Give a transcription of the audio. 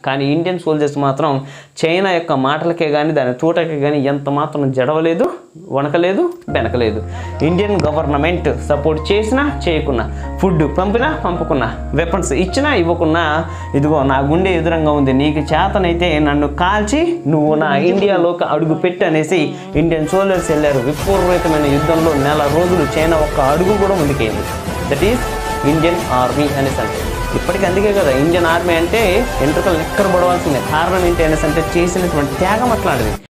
కానీ Indian soldiers మాత్రం China యొక్క మాటలకే కానీ దాని తూటకే కానీ ఎంత మాత్రం జడవలేదు, వణకలేదు, బెనకలేదు. ఇండియన్ గవర్నమెంట్ సపోర్ట్ చేసినా చేయకున్నా, ఫుడ్ పంపినా పంపకున్నా, వెపన్స్ ఇచ్చినా ఇవ్వకున్నా, ఇదిగో నా గుండె ఎదురంగా ఉంది, నీకు చేతనైతే నన్ను కాల్చి నువ్వు నా ఇండియాలోకి అడుగు పెట్టి అనేసి ఇండియన్ సోల్జర్స్ వెళ్ళారు. విపరీతమైన యుద్ధంలో నెల రోజులు చైనా ఒక్క అడుగు కూడా ముందుకేయండి. దట్ ఈస్ ఇండియన్ ఆర్మీ అనేసి అంటే. ఇప్పటికీ అందుకే కదా ఇండియన్ ఆర్మీ అంటే ఎంట్రుకలు ఎక్కడ పడవలసిందే. కారణం ఏంటి అనేసి అంటే చేసినటువంటి త్యాగం అట్లాంటిది.